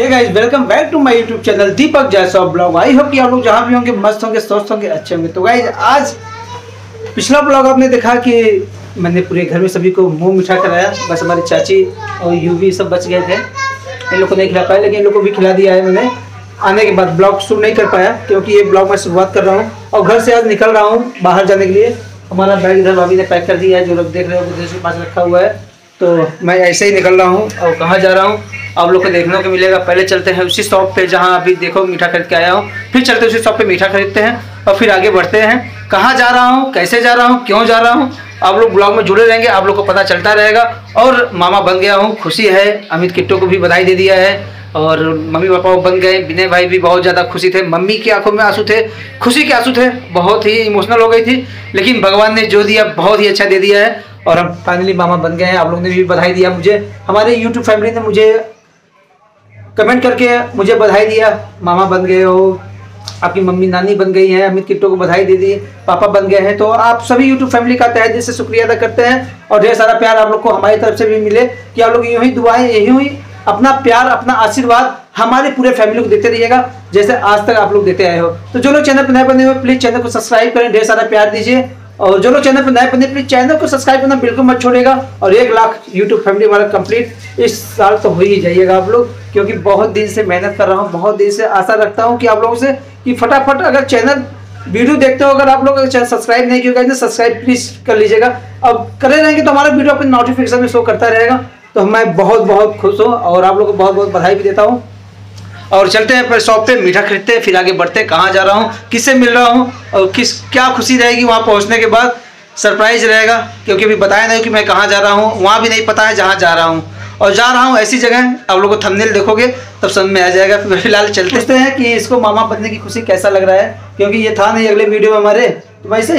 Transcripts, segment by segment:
Guys, welcome back to my YouTube channel Deepak जैसा blog. I hope कि आप लोग जहाँ भी होंगे मस्त होंगे, स्वस्थ होंगे, अच्छे होंगे। तो गाइस, आज पिछला ब्लॉग आपने देखा कि मैंने पूरे घर में सभी को मुंह मीठा कराया। बस हमारी चाची और यूवी सब बच गए थे, इन लोग को नहीं खिला पाया, लेकिन इन लोग को भी खिला दिया है मैंने। आने के बाद ब्लॉग शुरू नहीं कर पाया क्योंकि ये ब्लॉग मैं शुरुआत कर रहा हूँ और घर से आज निकल रहा हूँ बाहर जाने के लिए। हमारा बैग इधर भाभी ने पैक कर दिया है, जो लोग देख रहे हो उधर के पास रखा हुआ है। तो मैं ऐसे ही निकल रहा हूँ और कहाँ जा रहा हूँ आप लोग को देखने को मिलेगा। पहले चलते हैं उसी शॉप पे जहाँ अभी देखो मीठा खरीद के आया हूँ, फिर चलते उसी शॉप पे मीठा खरीदते हैं और फिर आगे बढ़ते हैं। कहाँ जा रहा हूँ, कैसे जा रहा हूँ, क्यों जा रहा हूँ, आप लोग ब्लॉग में जुड़े रहेंगे, आप लोग को पता चलता रहेगा। और मामा बन गया हूँ, खुशी है। अमित किट्टू को भी बधाई दे दिया है और मम्मी पापा बन गए। विनय भाई भी बहुत ज़्यादा खुशी थे, मम्मी की आंखों में आंसू थे, खुशी के आंसू थे, बहुत ही इमोशनल हो गई थी। लेकिन भगवान ने जो दिया बहुत ही अच्छा दे दिया है और हम फाइनली मामा बन गए हैं। आप लोगों ने भी बधाई दिया मुझे, हमारे यूट्यूब फैमिली ने मुझे कमेंट करके मुझे बधाई दिया, मामा बन गए हो, आपकी मम्मी नानी बन गई है। अमित किट्टू को बधाई दे दी, पापा बन गए हैं। तो आप सभी यूट्यूब फैमिली का तहे दिल से शुक्रिया अदा करते हैं और ढेर सारा प्यार आप लोग को हमारी तरफ से भी मिले कि आप लोग यूं ही दुआएं, यूं ही अपना प्यार, अपना आशीर्वाद हमारे पूरे फैमिली को देते रहिएगा जैसे आज तक आप लोग देते आए हो। तो जो लोग चैनल पर नए बने हुए प्लीज चैनल को सब्सक्राइब करें, ढेर सारा प्यार दीजिए। और जो लोग चैनल पर नए बने प्लीज चैनल को सब्सक्राइब करना बिल्कुल मत छोड़ेगा। और 1 लाख यूट्यूब फैमिली हमारा कंप्लीट इस साल तो हो ही जाइएगा आप लोग, क्योंकि बहुत दिन से मेहनत कर रहा हूँ, बहुत दिन से आशा रखता हूँ कि आप लोगों से कि फटाफट अगर चैनल वीडियो देखते हो, अगर आप लोग चैनल सब्सक्राइब नहीं किया तो सब्सक्राइब प्लीज कर लीजिएगा। अब करे रहेंगे तो हमारा वीडियो अपने नोटिफिकेशन में शो करता रहेगा। तो मैं बहुत बहुत खुश हूँ और आप लोगों को बहुत बहुत बधाई भी देता हूँ। और चलते हैं पर शॉप पे मीठा खरीदते हैं, फिर आगे बढ़ते हैं। कहाँ जा रहा हूँ, किससे मिल रहा हूँ और क्या खुशी रहेगी वहाँ पहुँचने के बाद, सरप्राइज रहेगा। क्योंकि अभी बताया नहीं कि मैं कहाँ जा रहा हूँ, वहाँ भी नहीं पता है जहाँ जा रहा हूँ। और जा रहा हूँ ऐसी जगह, आप लोगों को थंबनेल देखोगे तब समझ में आ जाएगा। फिलहाल चलते हैं कि इसको मामा बनने की खुशी कैसा लग रहा है, क्योंकि ये था नहीं अगले वीडियो में हमारे। तो वैसे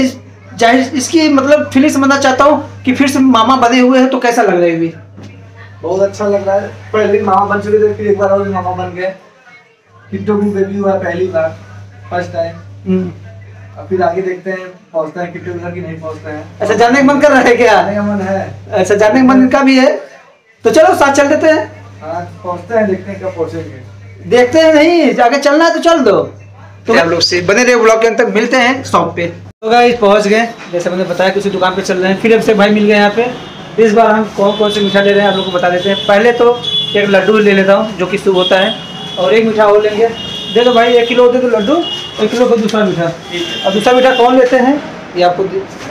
इसकी मतलब फीलिंग समझना चाहता हूँ कि फिर से मामा बने हुए हैं तो कैसा लग रहा है। भी बहुत अच्छा लग रहा है। पहले मामा बन चुके थे, फिर एक बार और मामा बन गए। किट्टू भी बेबी हुआ पहली बार, फर्स्ट टाइम। अब फिर आगे देखते हैं पहुंचते हैं किट्टू घर की नहीं पहुंचते हैं। अच्छा, जाने का मन कर रहा है क्या? जाने का मन है। अच्छा, जाने का मन का भी है, तो चलो साथ चल देते हैं। हाँ, पहुंचते हैं, देखते हैं कब पहुंचेंगे। देखते हैं, नहीं जाके चलना है तो चल दो। तो आप लोग से बने रहे ब्लॉग के अंत तक, मिलते हैं शॉप पे। तो गाइस पहुंच गए, जैसे मैंने बताया किसी दुकान पे चल रहे हैं। फिर अब से भाई मिल गए यहाँ पे। इस बार हम कौन कौन से मीठा ले रहे हैं आप लोग को बता देते हैं। पहले तो एक लड्डू ले लेता हूँ जो कि शुभ होता है, और एक मीठा और लेंगे। दे दो भाई, 1 किलो दे दो लड्डू, 1 किलो का दूसरा मीठा। और दूसरा मीठा कौन लेते हैं ये आपको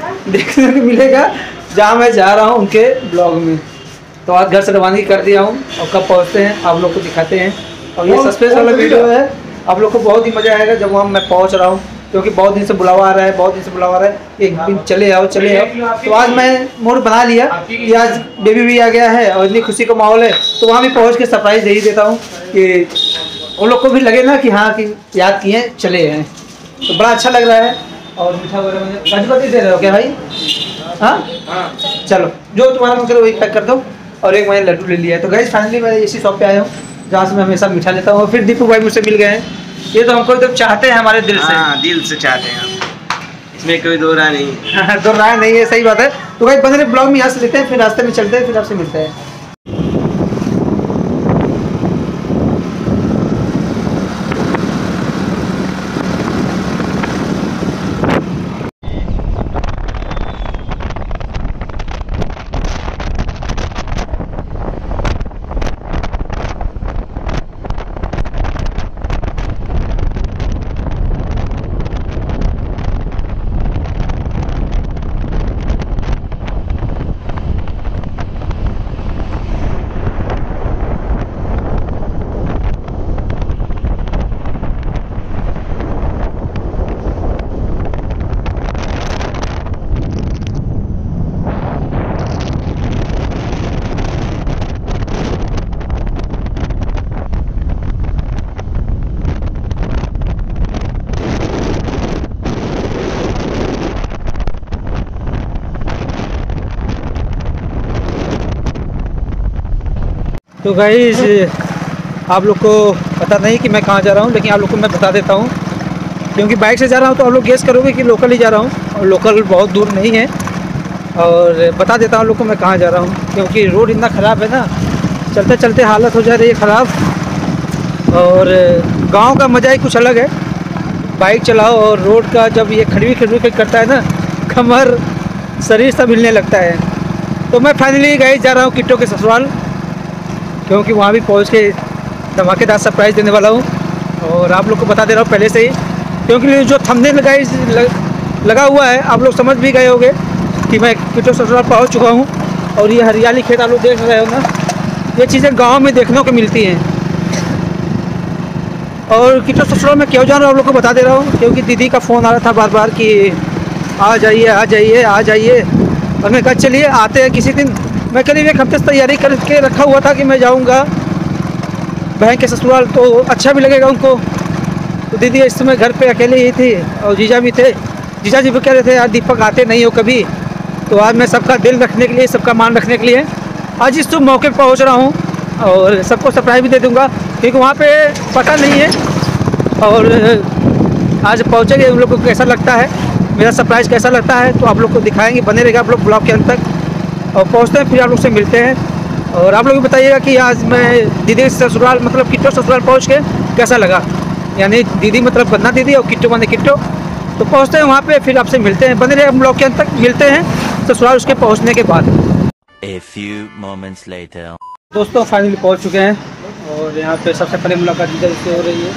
देखने को मिलेगा जहाँ मैं जा रहा हूँ उनके ब्लॉग में। तो आज घर से रवानगी कर दिया हूँ और कब पहुँचते हैं आप लोग को दिखाते हैं। और ये सस्पेंस वाला वीडियो है, आप लोग को बहुत ही मज़ा आएगा जब वहाँ मैं पहुँच रहा हूँ, क्योंकि बहुत दिन से बुलावा आ रहा है, बहुत दिन से बुलावा आ रहा है, एक दिन चले आओ चले आओ। तो आज मैं मूड बना लिया कि आज बेबी भी आ गया है और इतनी खुशी का माहौल है, तो वहाँ भी पहुँच के सरप्राइज दे ही देता हूँ कि उन लोग को भी लगे ना कि हाँ कि याद किए चले हैं। तो बड़ा अच्छा लग रहा है। और मीठा वगैरह मुझे गजपति दे रहे हो क्या भाई? हाँ, चलो जो तुम्हारा मन करे वही पैक कर दो। और एक मैंने लड्डू ले लिया है। तो गाइस फाइनली मैं इसी शॉप पे आया हूँ जहाँ से मैं हमेशा मीठा लेता हूँ। और फिर दीपू भाई मुझसे मिल गए हैं, ये तो हमको एकदम चाहते हैं हमारे दिल से। हाँ, दिल से चाहते हैं हम, इसमें कोई दो राय नहीं। दो राय नहीं है, सही बात है। तो भाई बने ब्लॉग में यहाँ से लेते हैं, फिर रास्ते में चलते हैं, फिर आपसे मिलते हैं। तो गाइस आप लोग को पता नहीं कि मैं कहाँ जा रहा हूँ, लेकिन आप लोग को मैं बता देता हूँ, क्योंकि बाइक से जा रहा हूँ तो आप लोग गेस करोगे कि लोकल ही जा रहा हूँ, और लोकल बहुत दूर नहीं है। और बता देता हूँ लोग को मैं कहाँ जा रहा हूँ, क्योंकि रोड इतना ख़राब है ना, चलते चलते हालत हो जा रही है ख़राब। और गांव का मज़ा ही कुछ अलग है। बाइक चलाओ और रोड का जब ये खड़वी करता है ना, कमर शरीर सब हिलने लगता है। तो मैं फाइनली गाइस जा रहा हूँ किट्टो के ससुराल, क्योंकि वहाँ भी पहुँच के धमाकेदार सरप्राइज़ देने वाला हूँ। और आप लोग को बता दे रहा हूँ पहले से ही, क्योंकि जो थंबनेल गाइस लगा हुआ है आप लोग समझ भी गए होंगे कि मैं किट्टो ससुराल पहुँच चुका हूँ। और ये हरियाली खेत आप लोग देख रहे हो ना, ये चीज़ें गांव में देखने को मिलती हैं। और किट्टो ससुराल में क्यों जा रहा हूँ आप लोग को बता दे रहा हूँ, क्योंकि दीदी का फ़ोन आ रहा था बार बार कि आ जाइए आ जाइए आ जाइए। और मैं कहा चलिए आते हैं किसी दिन। मैं करीब एक हफ्ते से तैयारी करके रखा हुआ था कि मैं जाऊँगा बहन के ससुराल, तो अच्छा भी लगेगा उनको। तो दीदी इस समय घर पे अकेले ही थी और जीजा भी थे। जीजा जी भी कह रहे थे यार दीपक आते नहीं हो कभी, तो आज मैं सबका दिल रखने के लिए, सबका मान रखने के लिए आज इस शुभ मौके पर पहुँच रहा हूँ। और सबको सरप्राइज़ भी दे दूँगा, क्योंकि वहाँ पे पता नहीं है। और आज पहुँचेंगे, उन लोग को कैसा लगता है, मेरा सरप्राइज़ कैसा लगता है, तो आप लोग को दिखाएंगे। बने रहेगा आप लोग ब्लॉग के अंत तक। और पहुँचते हैं फिर आप लोग से मिलते हैं। और आप लोग भी बताइएगा कि आज मैं दीदी ससुराल मतलब किट्टो ससुराल पहुँच के कैसा लगा। यानी दीदी मतलब बन्ना दीदी और किट्टो बने किट्टो। तो पहुँचते हैं वहाँ पे, फिर आपसे मिलते हैं। बने रहेगा ब्लॉग के अंत तक, मिलते हैं ससुराल उसके पहुँचने के बाद। A few moments later. दोस्तों फाइनली पहुँच चुके हैं और यहाँ पे सबसे पहले मुलाकात जीजा से हो रही है।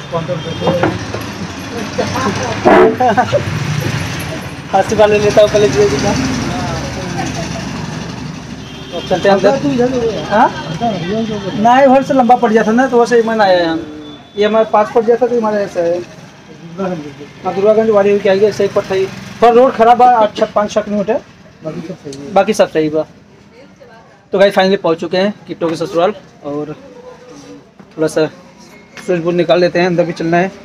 आशीर्वाद ले लेता हूँ पहले जीजा जी का। अब चलते हैं अंदर। हाँ नहीं, घर से लंबा पड़ जाता ना, तो वैसे ही मन आया यहाँ। ये हमारे पास पड़ जाता तो हमारे ऐसा है। हाँ दुर्गागंज वाली क्या है, सही पर सही। थोड़ा रोड खराब है, 5-6 किलोमीटर, बाकी सब सही बा। तो गाइस फाइनली पहुंच चुके हैं किट्टो के ससुराल। और थोड़ा सा स्विच बोर्ड निकाल लेते हैं, अंदर भी चलना है।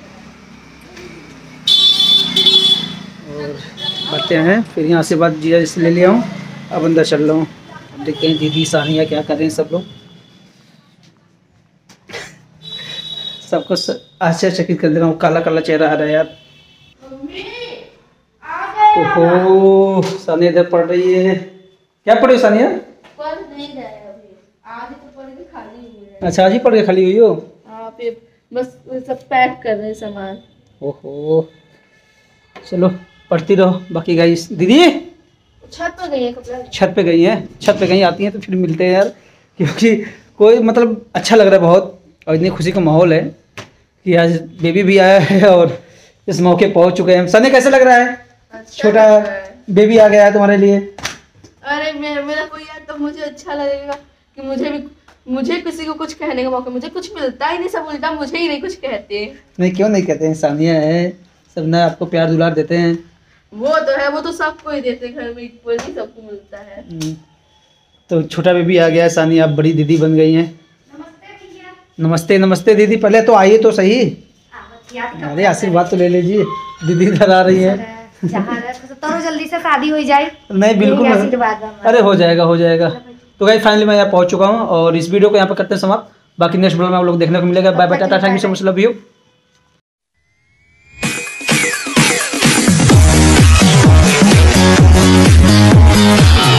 और बढ़ते हैं, फिर यहाँ से बात जीजा जिससे ले लिया हूँ, अब अंदर चल रहा हूँ। देखते हैं दीदी सानिया क्या कर रहे हैं सब लोग। सबको आश्चर्यचकित कर दे रहा हूँ, काला काला चेहरा आ रहा है यार। ओहो सानिया इधर पढ़ रही है। क्या पढ़ रही हो सानिया? पढ़ नहीं रहा है अभी, आज तो पढ़ के खाली हुई है। अच्छा आज ही पढ़ के खाली हुई हो? हाँ फिर बस सब पैक कर रहे हैं सामान। ओहो चलो पढ़ती रहो। बाकी गाइस दीदी छत पर गई है कपड़ा। छत पे गई हैं, छत पे कहीं आती हैं तो फिर मिलते हैं यार, क्योंकि कोई मतलब अच्छा लग रहा है बहुत। और इतनी खुशी का माहौल है कि आज बेबी भी आया है और इस मौके पहुंच चुके हैं। सनी कैसे लग रहा है? अच्छा छोटा लग रहा है। बेबी आ गया है तुम्हारे लिए। अरे मेरा कोई यार तो मुझे अच्छा लगेगा कि मुझे किसी को कुछ कहने का मौका, मुझे कुछ मिलता ही नहीं, सब उल्टा मुझे ही नहीं कुछ कहते। नहीं क्यों नहीं कहते हैं, सानिया है, सब ना आपको प्यार दुलार देते हैं। वो तो है, वो तो सबको ही देते, घर में इक्वल ही सबको मिलता है। तो छोटा बेबी आ गया है, सानिया आप बड़ी दीदी बन गई हैं। नमस्ते नमस्ते दीदी, पहले तो आइए तो सही। अरे आशीर्वाद तो ले लीजिए, दीदी इधर आ रही है। तो जल्दी से शादी हो जाए। नहीं बिल्कुल, अरे हो जाएगा हो जाएगा। तो गाइस फाइनली मैं यहाँ पहुँच चुका हूँ और इस वीडियो को यहाँ पर करते हैं समाप्त। बाकी नेक्स्ट ब्लॉग में आप लोग देखने को मिलेगा। Bye bye, tata, thank you so much, love you.